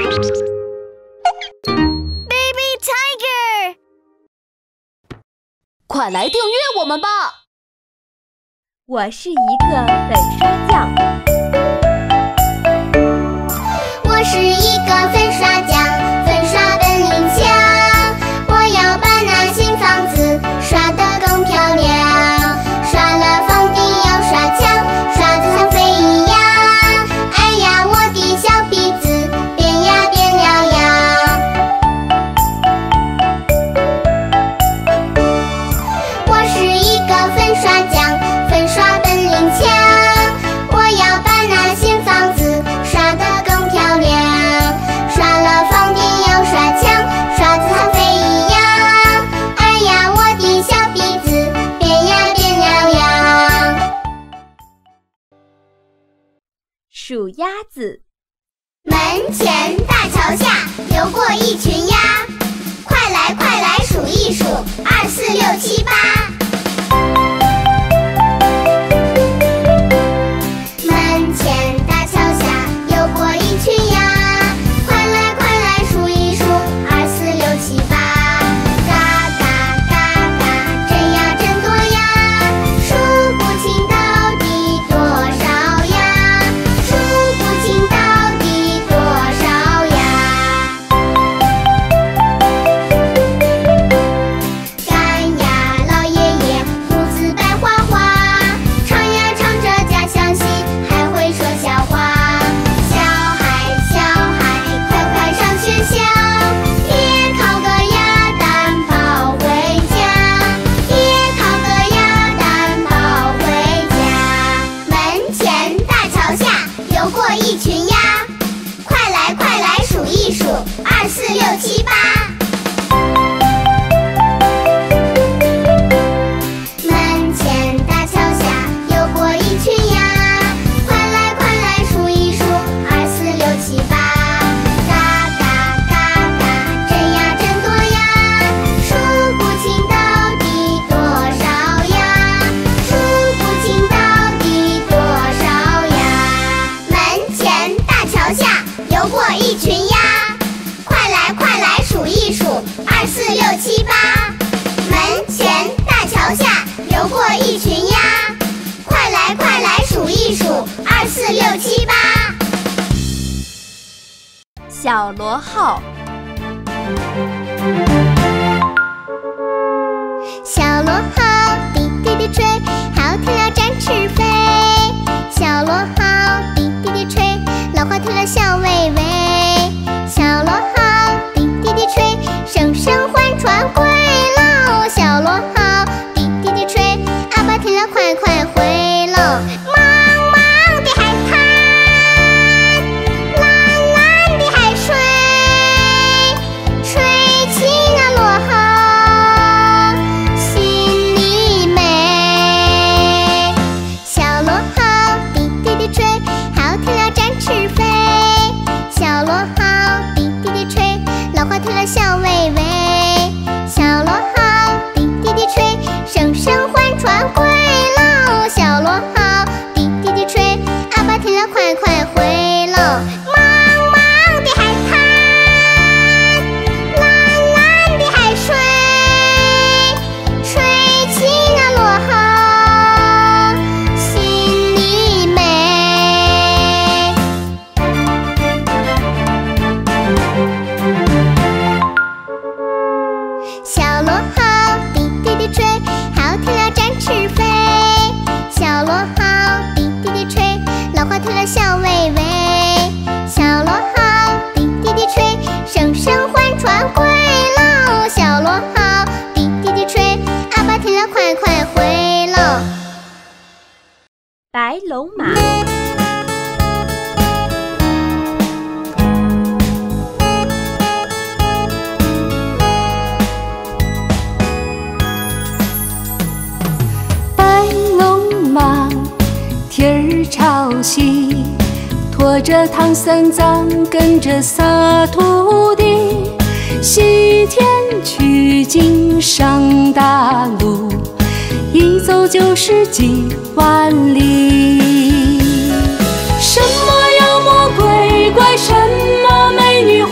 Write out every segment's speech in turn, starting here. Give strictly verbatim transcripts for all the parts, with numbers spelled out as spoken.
Baby Tiger， 快来订阅我们吧！ 我是一个粉刷匠， 我是一个粉刷匠，粉刷本领强，我要把那新房子刷得更漂亮，刷了房顶要刷墙，刷得像飞一样。哎呀，我的小鼻子变呀变了样。我是一个粉刷匠，粉刷本领强，我要把那新房子刷得更漂亮，刷了房顶要刷墙，刷得像飞一样。哎呀，我的小鼻子变呀变了样。 数鸭子。 门前大桥下游过一群鸭，快来快来数一数，二四六七八。门前大桥下游过一群鸭，快来快来数一数，二四六七八。嘎嘎嘎嘎，真呀真多呀，数不清到底多少呀，数不清到底多少呀。干呀老爷爷，胡子白花花，唱呀唱着家乡戏，还会说笑话。小孩小孩，快快上学校，别烤个鸭蛋跑回家，别烤个鸭蛋跑回家。门前大桥下游过一群鸭，快来快来数一数，二四六七八。门前大桥下游过一群鸭，快来快来数一数，二四六七八。嘎嘎嘎嘎，真呀真多呀，数不清到底多少呀，数不清到底多少呀。门前大桥下游过一群鸭，快来快来数一数，二四六七八。门前大桥下游过一群鸭，快来快来数一数，二四六七八。 小螺号。 小螺号滴滴滴吹，好听了展翅飞。小螺号滴滴滴吹，老花听了笑微微。小螺号滴滴滴吹，声声唤船归喽。小螺号滴滴滴吹，阿爸听了快快回喽。茫茫的海滩，蓝蓝的海水，吹起那螺号，心里美。小螺号滴滴滴吹，好听了展翅飞。小螺号滴滴滴吹，老花听了笑微微。小螺号滴滴滴吹，声声唤船归喽。小螺号滴滴滴吹，阿爸听了快快回喽。茫茫的海滩，蓝蓝的海水，吹起那螺号，心里美。小螺号滴滴滴吹，好听了展翅飞。小螺号滴滴滴吹，老花听了笑微微。小螺号滴滴滴吹，声声唤船归喽。小螺号滴滴滴吹，阿爸听了快快回喽。 白龙马。 白龙马，天儿朝西，拖着唐三藏，跟着仨徒弟，西天取经上大路，一走就是几万里。什么妖魔鬼怪，什么美女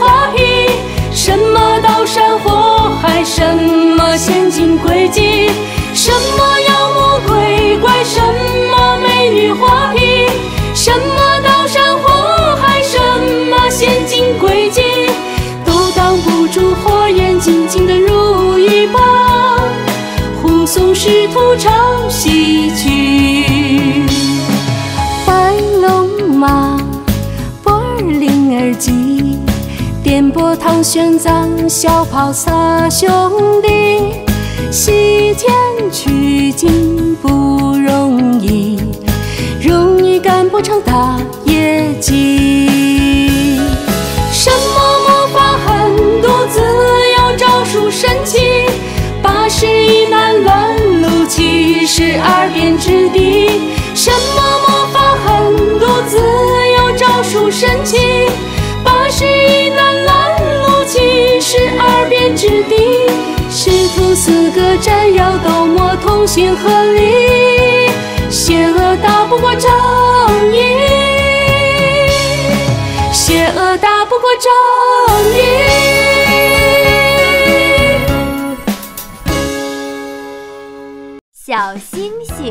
使徒唱戏曲。白龙马，波尔铃儿急，颠簸唐玄奘，小跑仨兄弟。西天取经不容易，容易干不成大业绩。什么魔法狠毒自有招数神奇，八十一难乱路七十二变之地。什么魔法狠毒自有招数神奇，八十一难乱路七十二变之地。师徒四个斩妖斗魔同心合力，邪恶打不过正义，邪恶打不过正义。 小星星，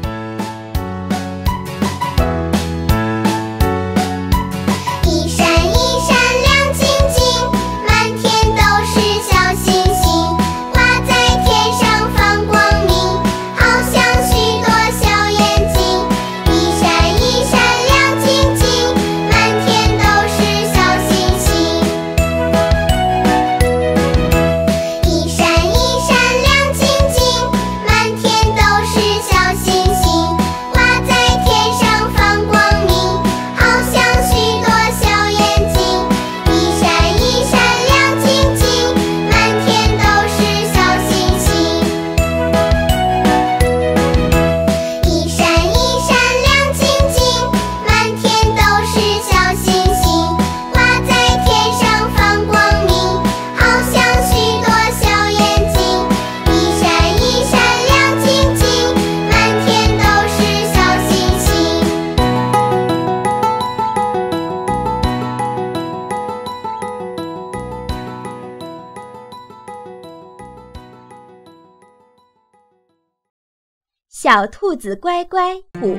一闪一闪亮晶晶，满天都是小星星，挂在天上放光明，好像许多小眼睛。一闪一闪亮晶晶，满天都是小星星。一闪一闪亮晶晶，满天都是小星星，挂在天上放光明，好像许多小眼睛。一闪一闪亮晶晶，满天都是小星星。一闪一闪亮晶晶，满天都是小星星，挂在天上放光明，好像许多小眼睛。一闪一闪亮晶晶，满天都是小星星。 小兔子乖乖舞。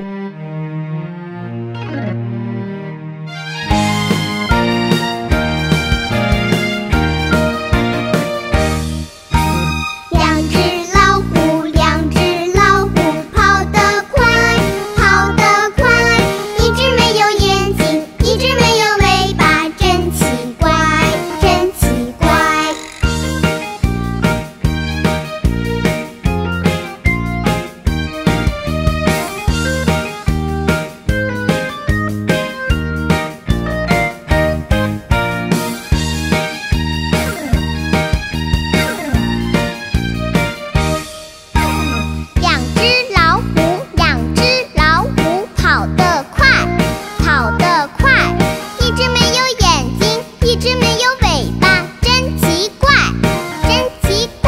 两只老虎，两只老虎，跑得快，跑得快。一只没有眼睛，一只没有尾巴，真奇怪，真奇怪。两只老虎，两只老虎，跑得快，跑得快。一只没有眼睛，一只没有尾巴，真奇怪，真奇怪。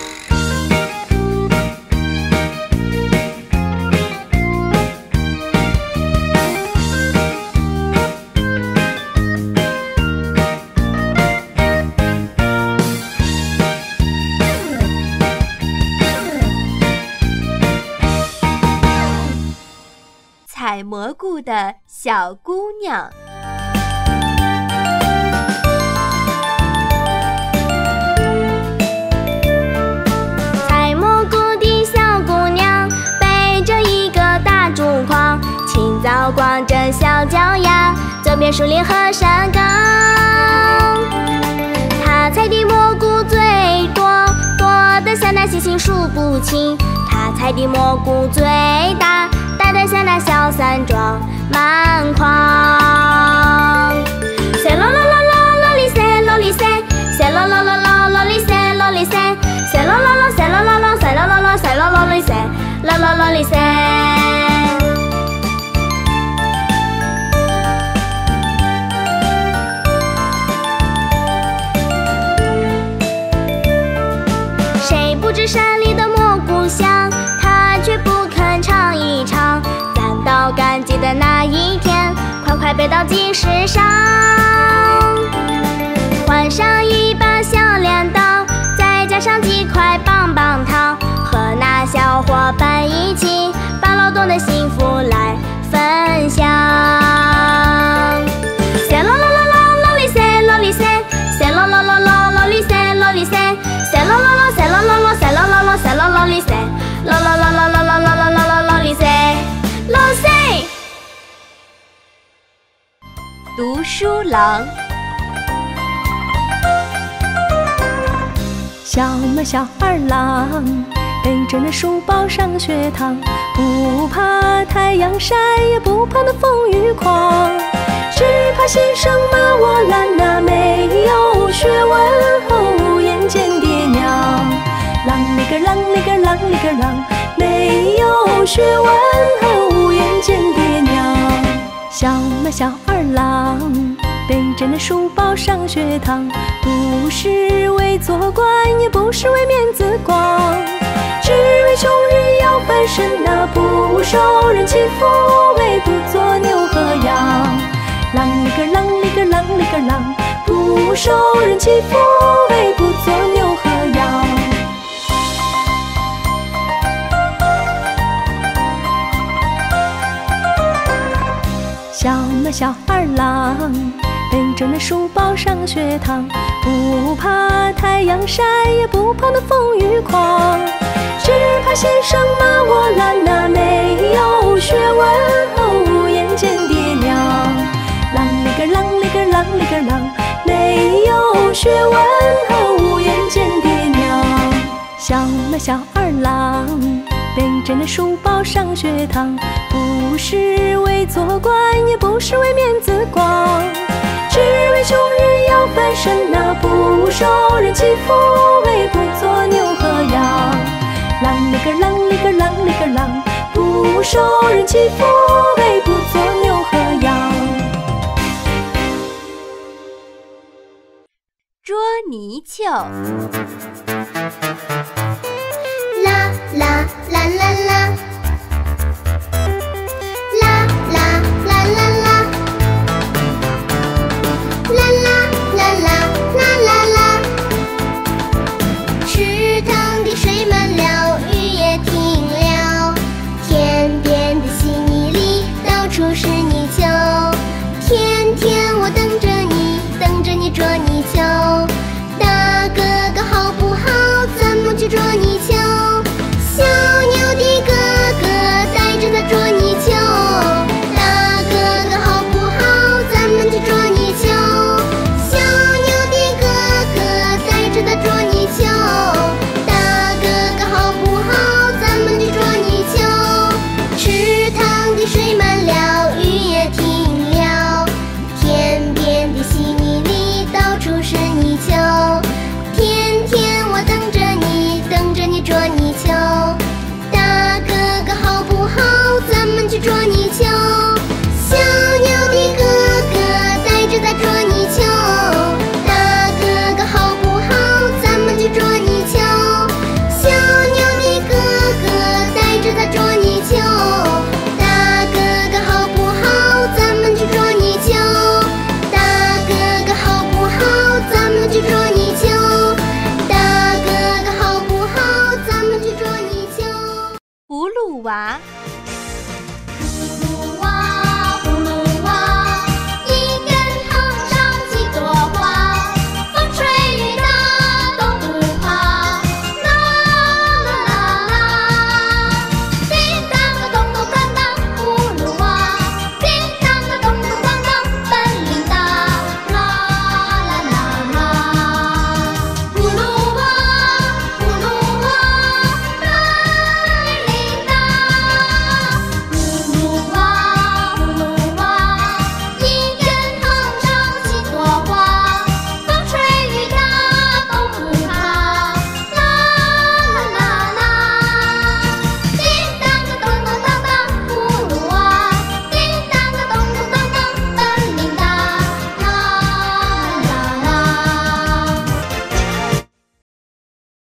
采蘑菇的小姑娘。 采蘑菇的小姑娘背着一个大竹筐，清早光着小脚丫，走遍树林和山岗。她采的蘑菇最多，多得像那星星数不清。她采的蘑菇最大，大得像那小山庄满筐。塞咯咯咯咯咯哩塞咯哩塞，塞咯咯咯咯咯哩塞咯哩塞，塞咯咯咯塞咯咯咯塞咯咯咯塞咯咯哩塞，咯咯咯哩塞。谁不知山里的蘑菇香，他却不肯尝一尝。攒到赶集的那一天，快快背到集市上，换上一把小镰刀，再加上几块棒棒糖，和那小伙伴一起把劳动的幸福来分享。塞咯咯咯咯咯哩塞咯哩塞，塞咯咯咯咯咯哩塞咯哩塞，塞咯咯咯塞咯咯咯塞咯咯咯塞咯咯哩塞， 老老老老老老老老老老老李塞，老塞。 读书郎。 小马小二郎，背着那书包上学堂，不怕太阳晒，也不怕那风雨狂，只怕先生骂我懒呐，没有学问后眼见爹娘。啷里个啷里个啷里个啷，没有学问后眼见爹娘。小马小二郎，背着那书包上学堂，不是为做官，也不是为面子光，只为终日要翻身呐，不受人欺负，为不做牛和羊。啷里个啷里个啷里个啷，不受人欺负，为不做牛和羊。小马小二郎，背着那书包上学堂，不怕太阳晒，也不怕那风雨狂，只怕先生骂我懒呐，没有学问后眼见爹娘。啷里个啷里个啷里个啷，没有学问后眼见爹娘。小马小二郎，背着那书包上学堂，不是为做官，也不是为面子光，只为终日要翻身呐，不受人欺负，为不做牛和羊。啷里个啷里个啷里个啷，不受人欺负，为不做牛和羊。 捉泥鳅。